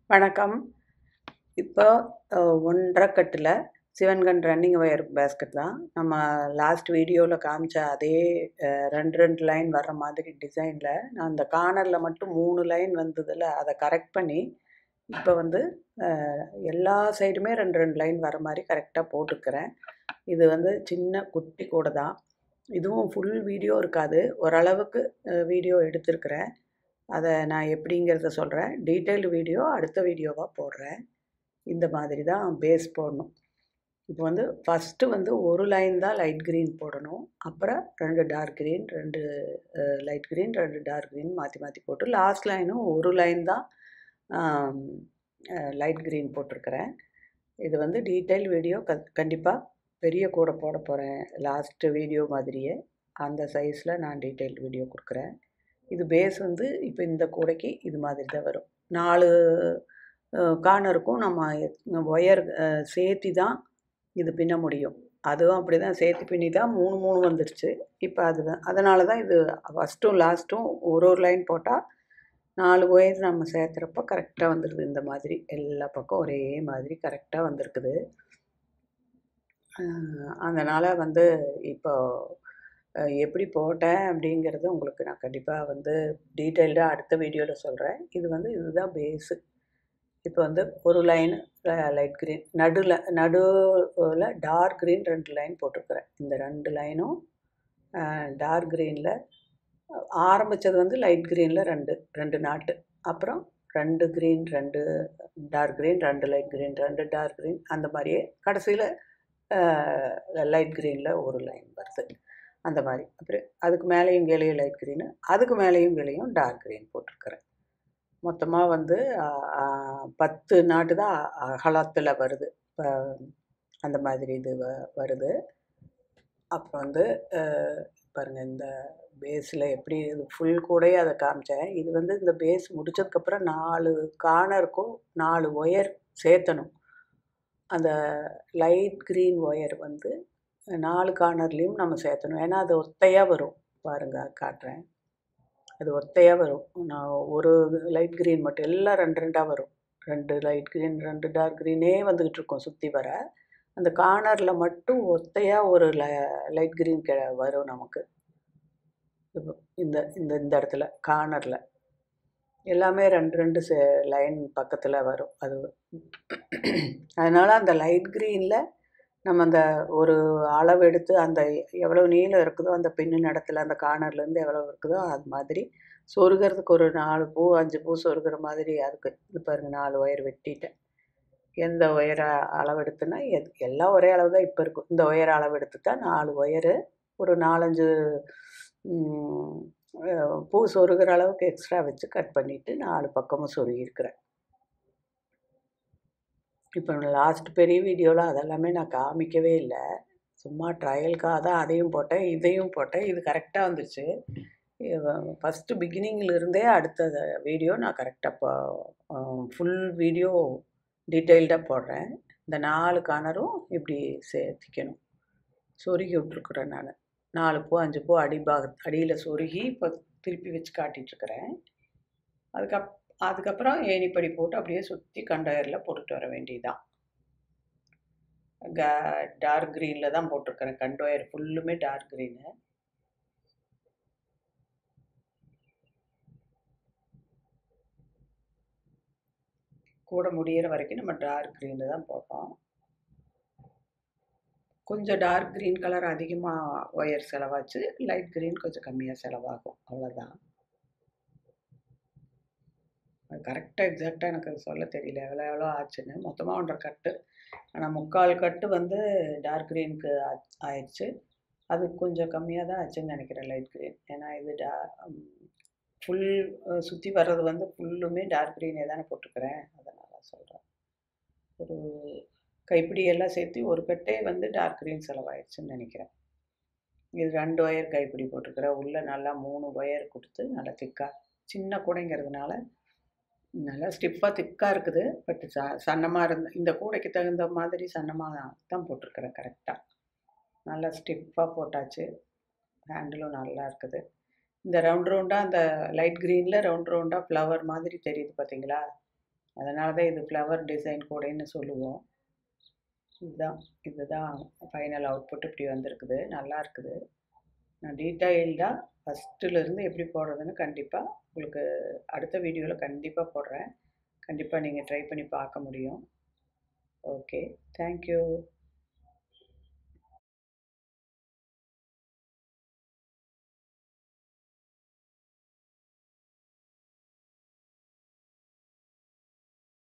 வணக்கம். இப்போ 1 1/2 கட்டில் சிவன்கன் ரன்னிங் ஒயர் பேஸ்கெட் தான். நம்ம லாஸ்ட் வீடியோவில் காமிச்ச அதே 2 லைன் வர்ற மாதிரி டிசைனில் நான் அந்த கார்னரில் மட்டும் 3 லைன் வந்ததில் அதை கரெக்ட் பண்ணி இப்போ வந்து எல்லா சைடுமே 2 லைன் வர மாதிரி கரெக்டாக போட்டுக்கிறேன். இது வந்து சின்ன குட்டி கூட தான். இதுவும் ஃபுல் வீடியோ இருக்காது, ஓரளவுக்கு வீடியோ எடுத்திருக்கிறேன். அதை நான் எப்படிங்கிறத சொல்கிறேன். டீட்டெயில்டு வீடியோ அடுத்த வீடியோவாக போடுறேன். இந்த மாதிரி தான் பேஸ் போடணும். இப்போ வந்து ஃபஸ்ட்டு வந்து ஒரு லைன் தான் லைட் க்ரீன் போடணும். அப்புறம் 2 dark green, 2 light green, 2 dark green மாற்றி மாற்றி போட்டு லாஸ்ட் லைனும் ஒரு லைன் தான் லைட் க்ரீன் போட்டிருக்கிறேன். இது வந்து டீட்டெயில் வீடியோ கண்டிப்பாக பெரிய கூட போட போகிறேன். லாஸ்ட்டு வீடியோ மாதிரியே அந்த சைஸில் நான் டீட்டெயில் வீடியோ கொடுக்குறேன். இது பேஸ் வந்து இப்போ இந்த கூடைக்கு இது மாதிரி தான் வரும். 4 கார்னருக்கும் நம்ம ஒயர் சேர்த்தி தான் இது பின்ன முடியும். அதுவும் அப்படி தான் சேர்த்து பின்னி தான் 3 3 வந்துடுச்சு. இப்போ அதுதான், அதனால தான் இது ஃபஸ்ட்டும் லாஸ்ட்டும் ஒரு லைன் போட்டால் 4 ஒயர் நம்ம சேர்த்துறப்போ கரெக்டாக வந்துடுது. இந்த மாதிரி எல்லா பக்கம் ஒரே மாதிரி கரெக்டாக வந்திருக்குது. அதனால் வந்து இப்போ எப்படி போட்டேன் அப்படிங்கிறது உங்களுக்கு நான் கண்டிப்பாக வந்து டீட்டெயில்டாக அடுத்த வீடியோவில் சொல்கிறேன். இதுதான் பேஸு. இப்போ வந்து ஒரு லைன் லைட் க்ரீன், நடுவில் டார்க் க்ரீன் 2 லைன் போட்டிருக்கிறேன். இந்த 2 லைனும் டார்க் க்ரீனில் ஆரம்பித்தது வந்து லைட் க்ரீனில் 2 நாட்டு, அப்புறம் 2 green, 2 dark green, 2 light green, 2 dark green, அந்த மாதிரியே கடைசியில் லைட் க்ரீனில் ஒரு லைன் வருது. அந்த மாதிரி அப்புறம் அதுக்கு மேலேயும் கீழேயும் லைட் க்ரீனு, அதுக்கு மேலேயும் கீழேயும் டார்க் க்ரீன் போட்டிருக்கிறேன். மொத்தமாக வந்து 10 நாட்டு தான் அகலத்தில் வருது. இப்போ அந்த மாதிரி இது வருது. அப்புறம் வந்து பாருங்கள், இந்த பேஸில் எப்படி இது ஃபுல் கூடயே அதை காமிச்சேன். இது வந்து இந்த பேஸ் முடித்ததுக்கப்புறம் 4 கார்னருக்கும் 4 ஒயர் சேர்த்தணும். அந்த லைட் க்ரீன் ஒயர் வந்து 4 கார்னர்லேயும் நம்ம சேர்த்தணும். ஏன்னா அது ஒத்தையாக வரும். பாருங்கள், காட்டுறேன். அது ஒத்தையாக வரும். நான் ஒரு லைட் க்ரீன் மட்டும் எல்லாம் 2 2ஆக வரும். 2 லைட் க்ரீன், 2 டார்க் க்ரீனே வந்துக்கிட்டு இருக்கும் சுற்றி வர. அந்த கார்னரில் மட்டும் ஒத்தையாக ஒரு லைட் க்ரீன் வரும் நமக்கு. இந்த இந்த இந்த இடத்துல கார்னரில் எல்லாமே 2 2 லைன் பக்கத்தில் வரும். அதனால் அந்த லைட் க்ரீனில் நம்ம அந்த ஒரு அளவு எடுத்து அந்த எவ்வளோ நீளம் இருக்குதோ அந்த பின்னு இடத்துல அந்த கார்னர்லேருந்து எவ்வளோ இருக்குதோ அது மாதிரி சொருகிறதுக்கு ஒரு 4 பூ 5 பூ சொருகிற மாதிரி. அதுக்கு இது பாருங்கள், 4 ஒயர் வெட்டிட்டேன். எந்த ஒயரை அளவு எடுத்துன்னா எல்லாம் ஒரே அளவு தான் இப்போ இருக்கும். இந்த ஒயர் அளவு எடுத்து தான் 4 ஒயரு ஒரு 4 5 பூ சொருகிற அளவுக்கு எக்ஸ்ட்ரா வச்சு கட் பண்ணிவிட்டு 4 பக்கமும் சொருகியிருக்கிறேன். இப்போ லாஸ்ட் பெரிய வீடியோவில் அதெல்லாமே நான் காமிக்கவே இல்லை. சும்மா ட்ரையலுக்காக தான் அதையும் போட்டேன், இதையும் போட்டேன். இது கரெக்டாக வந்துச்சு. ஃபஸ்ட்டு பிகினிங்கிலிருந்தே அடுத்த வீடியோ நான் கரெக்டாக ஃபுல் வீடியோ டீட்டெயில்டாக போடுறேன். இந்த 4 கார்னரும் இப்படி சேர்த்திக்கணும். சொருகி விட்ருக்குறேன் நான். 4 பூ 5 பூ அடியில் சொருகி இப்போ திருப்பி வச்சு காட்டிகிட்ருக்கிறேன். அதுக்கப்புறம் ஏணிப்படி போட்டு அப்படியே சுற்றி கண்டயரில் போட்டுட்டு வர வேண்டியதுதான். டார்க் க்ரீனில் தான் போட்டிருக்கிறேன். கண்டோயர் ஃபுல்லுமே டார்க் க்ரீனு. கூட முடிகிற வரைக்கும் நம்ம டார்க் க்ரீனில் தான் போட்டோம். கொஞ்சம் டார்க் க்ரீன் கலர் அதிகமாக ஒயர் செலவாச்சு, லைட் க்ரீன் கொஞ்சம் கம்மியாக செலவாகும், அவ்வளோதான். அது கரெக்டாக எக்ஸாக்டாக எனக்கு சொல்ல தெரியல எவ்வளோ ஆச்சுன்னு. மொத்தமாக 1 1/2 கட்டு, ஆனால் 3/4 கட்டு வந்து டார்க் க்ரீனுக்கு ஆயிடுச்சு. அது கொஞ்சம் கம்மியாக தான் ஆச்சுன்னு நினைக்கிறேன் லைட் க்ரீன். ஏன்னா இது ஃபுல் சுற்றி வர்றது வந்து ஃபுல்லுமே டார்க் க்ரீனே தானே போட்டிருக்கிறேன், அதனால் சொல்கிறேன். ஒரு கைப்பிடியெல்லாம் சேர்த்து ஒரு கட்டே வந்து டார்க் க்ரீன் செலவாயிடுச்சுன்னு நினைக்கிறேன். இது 2 ஒயர் கைப்பிடி போட்டிருக்கிறேன். உள்ளே நல்லா 3 ஒயர் கொடுத்து நல்லா திக்காக, சின்ன கூடைங்கிறதுனால நல்லா திக்காக இருக்குது. பட் சன்னமாக இந்த கூடைக்கு தகுந்த மாதிரி சன்னமாக தான் போட்டிருக்கிறேன். கரெக்டாக நல்லா ஸ்டிஃபாக போட்டாச்சு. ஹேண்டிலும் நல்லா இருக்குது. இந்த ரவுண்டாக அந்த லைட் க்ரீனில் ரவுண்டாக ஃப்ளவர் மாதிரி தெரியுது பார்த்தீங்களா? அதனால தான் இது ஃப்ளவர் டிசைன் கூடைன்னு சொல்லுவோம். இதுதான் ஃபைனல் அவுட்புட் இப்படி வந்திருக்குது. நல்லா இருக்குது. நான் டீட்டெயில்டாக ஃபஸ்ட்டுலேருந்து எப்படி போடுறதுன்னு கண்டிப்பாக உங்களுக்கு அடுத்த வீடியோவில் கண்டிப்பாக போடுறேன். கண்டிப்பாக நீங்கள் ட்ரை பண்ணி பார்க்க முடியும். Okay, thank you.